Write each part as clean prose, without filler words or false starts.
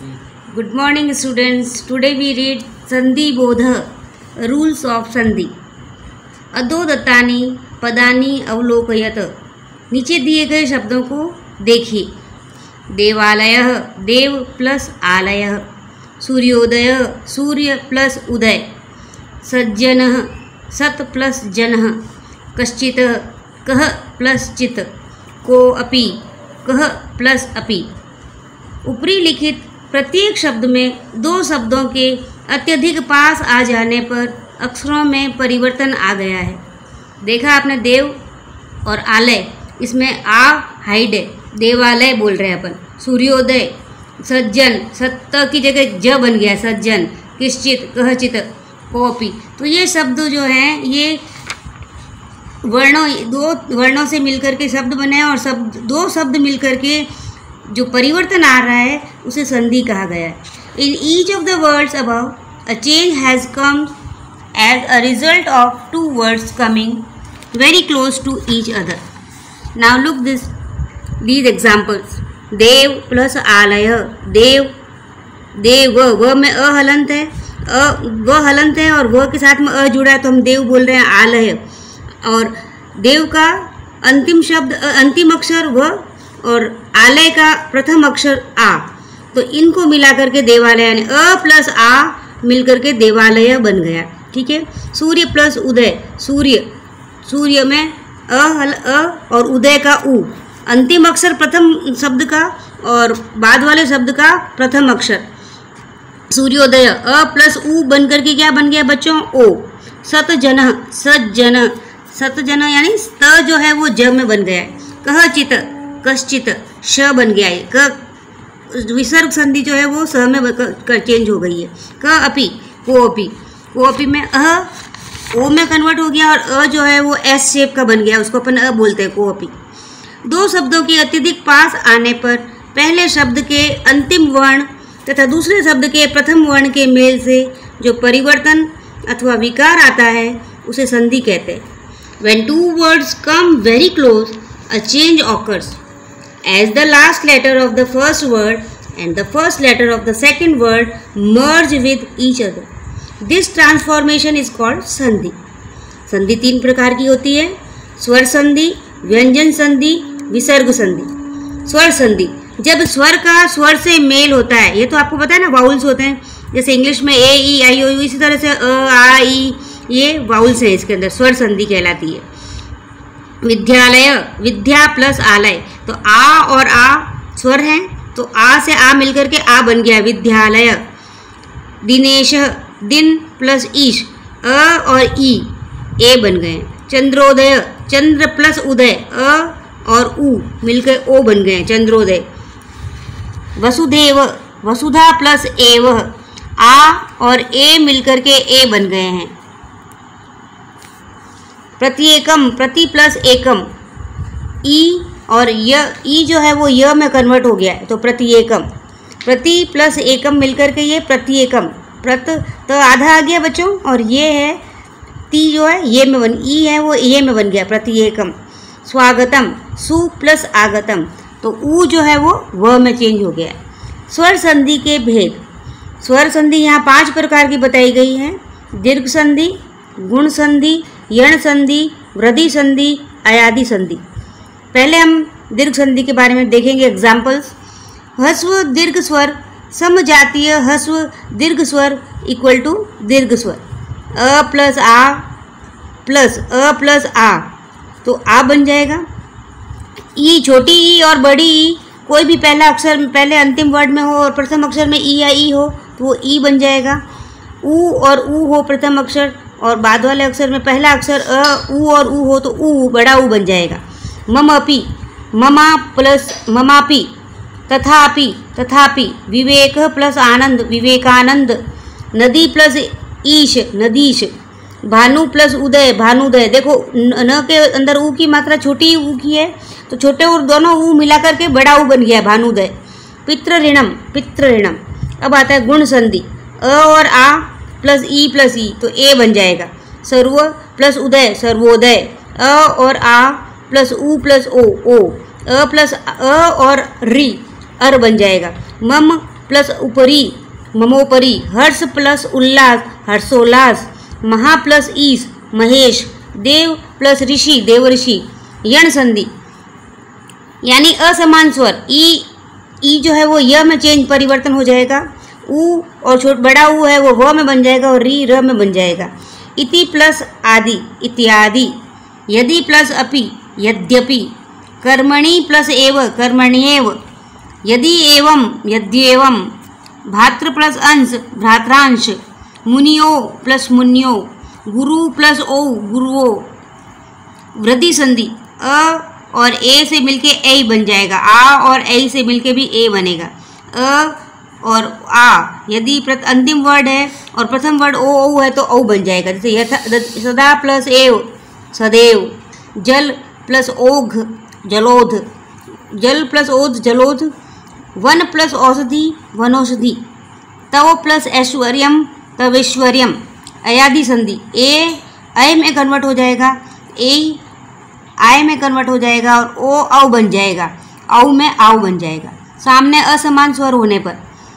Good morning students. Today we read Sandhi Bodha, Rules of Sandhi. अदोदत्तानि पदानि अवलोकयत. नीचे दिए गए शब्दों को देखिए. देवालयः देव प्लस आलयः. सूर्योदय सूर्य प्लस उदय. सज्जनः सत् प्लस जनः. कश्चित् कः प्लस चित्. कोऽपि कः प्लस अपि. ऊपरी लिखित प्रत्येक शब्द में दो शब्दों के अत्यधिक पास आ जाने पर अक्षरों में परिवर्तन आ गया है. देखा आपने देव और आलय, इसमें आ हाइड है, देवालय बोल रहे हैं अपन. सूर्योदय, सज्जन, सत्य की जगह ज बन गया सज्जन. किश्चित कहचित कोपी. तो ये शब्द जो हैं ये दो वर्णों से मिलकर के शब्द बने हैं और दो शब्द मिलकर के जो परिवर्तन आ रहा है उसे संधि कहा गया है. In each of the words above a change has come as a result of two words coming very close to each other. Now look these examples. देव प्लस आलय. देव देव व में अ हलंत है, व हलंत है और व के साथ में अ जुड़ा है तो हम देव बोल रहे हैं. आलय और देव का अंतिम शब्द अंतिम अक्षर व और आलय का प्रथम अक्षर आ, तो इनको मिला करके देवालय यानी अ प्लस आ मिलकर के देवालय बन गया. ठीक है. सूर्य प्लस उदय. सूर्य, सूर्य में अ और उदय का उ. अंतिम अक्षर प्रथम शब्द का और बाद वाले शब्द का प्रथम अक्षर. सूर्योदय अ प्लस उ बन करके क्या बन गया बच्चों? ओ. सतजन, सज्जन, सतजन यानी स्त जो है वो ज में बन गया है. कहचित, कश्चित श बन गया है. क विसर्ग संधि जो है वो स में चेंज हो गई है. क अपि, कोअपि. कोअपि में अ ओ में कन्वर्ट हो गया और अ जो है वो एस शेप का बन गया, उसको अपन अ बोलते हैं कोअपि. दो शब्दों के अत्यधिक पास आने पर पहले शब्द के अंतिम वर्ण तथा दूसरे शब्द के प्रथम वर्ण के मेल से जो परिवर्तन अथवा विकार आता है उसे संधि कहते हैं. When two words come very close, a change occurs. As the last letter of the first word and the first letter of the second word merge with each other, this transformation is called संधि. संधि तीन प्रकार की होती है. स्वर संधि, व्यंजन संधि, विसर्ग संधि. स्वर संधि जब स्वर का स्वर से मेल होता है, ये तो आपको पता है ना, वाउल्स होते हैं जैसे इंग्लिश में ए ई आई ओ यू, इसी तरह से अ आ ई, ये वाउल्स हैं इसके अंदर, स्वर संधि कहलाती है. विद्यालय, विद्या प्लस आलय, तो आ और आ स्वर हैं तो आ से आ मिलकर के आ बन गया विद्यालय. दिनेश, दिन प्लस ईश, अ और ई ए बन गए. चंद्रोदय, चंद्र प्लस उदय, अ और उ मिलकर ओ बन गए चंद्रोदय. वसुदेव, वसुधा प्लस एव, आ और ए मिलकर के ए बन गए हैं. प्रत्येकम, प्रति प्लस एकम, ई और य, ई जो है वो य में कन्वर्ट हो गया है तो प्रत्येकम. प्रति प्लस एकम मिलकर के ये प्रत्येकम. प्रत तो आधा आ गया बच्चों और ये है ती जो है ये में बन, ई है वो ये में बन गया प्रत्येकम. स्वागतम, सु प्लस आगतम, तो ऊ जो है वो व में चेंज हो गया है. स्वर संधि के भेद. स्वर संधि यहाँ 5 प्रकार की बताई गई है. दीर्घ संधि, गुण संधि, यण संधि, वृद्धि संधि, अयादि संधि. पहले हम दीर्घ संधि के बारे में देखेंगे एग्जाम्पल्स. ह्रस्व दीर्घ स्वर, समजातीय ह्रस्व दीर्घ स्वर इक्वल टू दीर्घ स्वर. अ प्लस आ प्लस अ प्लस आ, तो आ बन जाएगा. ई, छोटी ई और बड़ी ई, कोई भी पहला अक्षर पहले अंतिम वर्ड में हो और प्रथम अक्षर में ई या ई हो तो वो ई बन जाएगा. ऊ और ऊ हो प्रथम अक्षर और बाद वाले अक्षर में पहला अक्षर अ, ऊ और ऊ हो तो ऊ बड़ा ऊ बन जाएगा. ममपि, ममा प्लस ममापि, तथापि, तथापि. विवेक प्लस आनंद, विवेकानंद. नदी प्लस ईश, नदीश. भानु प्लस उदय, भानुदय. देखो न के अंदर ऊ की मात्रा छोटी ऊ की है तो छोटे और दोनों ऊ मिला करके बड़ा ऊ बन गया भानुदय. पितृ ऋणम, पितृ ऋणम. अब आता है गुण संधि. अ और आ प्लस ई तो ए बन जाएगा. सर्व प्लस उदय, सर्वोदय. अ और आ प्लस उ प्लस ओ, ओ. अ प्लस अ और री, अर बन जाएगा. मम प्लस उपरी ममोपरी, हर्ष प्लस उल्लास हर्षोल्लास, महा प्लस ईश महेश, देव प्लस ऋषि देवऋषि, यण संधि यानी असमान स्वर ई जो है वो य में चेंज परिवर्तन हो जाएगा, ऊ और बड़ा ऊ है वो व में बन जाएगा और री र में बन जाएगा। इति प्लस आदि इत्यादि, यदि प्लस अपि यद्यपि, कर्मणि प्लस एव कर्मण्येव, यदि एवं यद्येवं, भातृ प्लस अंश भ्रात्रांश, मुनियो प्लस मुन्यो, गुरु प्लस ओ गुरुओ। वृद्धि संधि अ और ए से मिलके ए बन जाएगा, आ और ए से मिलके भी ए बनेगा, अ और आ। यदि अंतिम वर्ड है और प्रथम वर्ड ओ है तो औ बन जाएगा, जैसे सदा प्लस एव सदैव, जल प्लस ओघ जलोध, जल प्लस ओध जलोध, वन प्लस औषधि वनौषधि, तव प्लस ऐश्वर्यम तवेश्वर्यम। अयादि संधि ए ऐ में कन्वर्ट हो जाएगा, ए आय में कन्वर्ट हो जाएगा और ओ औ बन जाएगा, औ में आव बन जाएगा सामने असमान स्वर होने पर।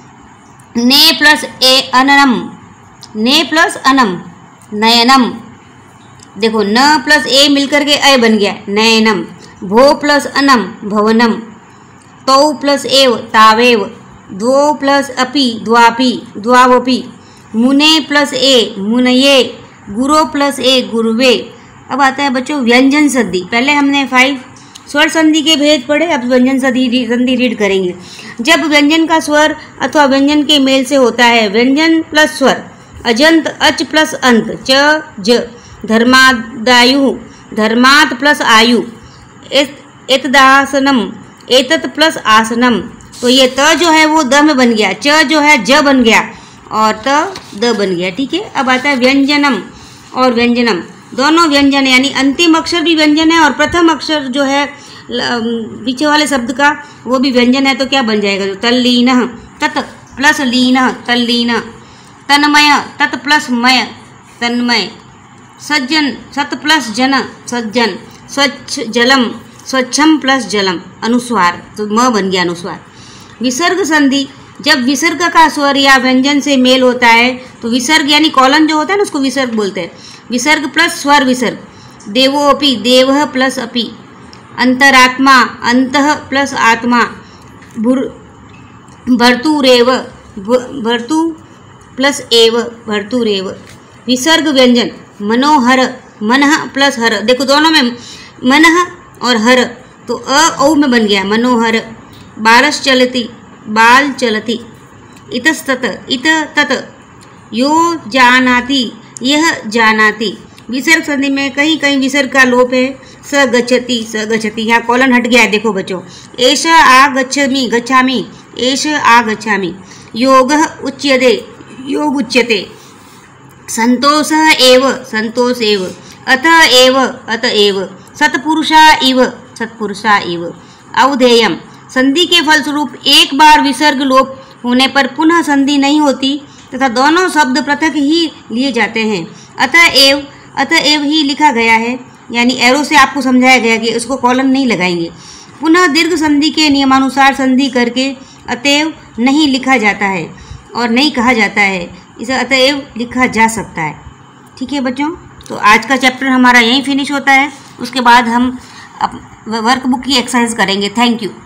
ने प्लस ए अननम, ने प्लस अनम नयनम, देखो न प्लस ए मिलकर के अय बन गया नयनम। भो प्लस अनम भवनम, तौ प्लस एव तावेव, द्वो प्लस अपि द्वापि द्वावपि, मुने प्लस ए मुनये, गुरो प्लस ए गुरुवे। अब आता है बच्चों व्यंजन संधि। पहले हमने 5 स्वर संधि के भेद पढ़े, अब व्यंजन संधि रीड करेंगे। जब व्यंजन का स्वर अथवा व्यंजन के मेल से होता है व्यंजन प्लस स्वर, अजंत अच प्लस अंत च ज, धर्मादायु धर्मात प्लस आयु, एतदासनम एतत प्लस आसनम, तो ये त जो है वो द में बन गया, च जो है ज बन गया और त द बन गया। ठीक है, अब आता है व्यंजनम और व्यंजनम, दोनों व्यंजन यानी अंतिम अक्षर भी व्यंजन है और प्रथम अक्षर जो है पीछे वाले शब्द का वो भी व्यंजन है, तो क्या बन जाएगा, जो तल्लीन तत प्लस लीन तल्लीन, तन्मय तत प्लस मय तन्मय, सज्जन सत प्लस जन सज्जन, स्वच्छ जलम स्वच्छम प्लस जलम, अनुस्वार तो म बन गया अनुस्वार। विसर्ग संधि, जब विसर्ग का स्वर या व्यंजन से मेल होता है तो विसर्ग यानी कॉलन जो होता है ना उसको विसर्ग बोलते हैं। विसर्ग प्लस स्वर विसर्ग, देवोपि देवः प्लस अपि, अंतरात्मा अंतः प्लस आत्मा, भर्तुरेव भर्तु प्लस एव भर्तुरेव। विसर्ग व्यंजन, मनोहर मनः प्लस हर, देखो दोनों में मनः और हर तो औ में बन गया मनोहर। बालस चलति बाल चलति, इतस्तत इत तत, यो जानाति यह जानाति। विसर्ग संधि में कहीं कहीं विसर्ग का लोप है, स गच्छति, यहाँ कॉलन हट गया है देखो बच्चों। एष आगच्छामि गच्छामि, एष आगच्छामि। योगः उच्यते योग उच्यते, संतोषः एव संतोष एव, अत एव, सत्पुरुषा इव सत्पुरुषा इव। अवधेयम, संधि के फलस्वरूप एक बार विसर्ग लोप होने पर पुनः संधि नहीं होती तथा दोनों शब्द पृथक ही लिए जाते हैं। अतएव ही लिखा गया है, यानी एरो से आपको समझाया गया कि उसको कॉलन नहीं लगाएंगे। पुनः दीर्घ संधि के नियमानुसार संधि करके अतएव नहीं लिखा जाता है और नहीं कहा जाता है, इसे अतएव लिखा जा सकता है। ठीक है बच्चों, तो आज का चैप्टर हमारा यहीं फिनिश होता है। उसके बाद हम वर्कबुक की एक्सरसाइज करेंगे। Thank you.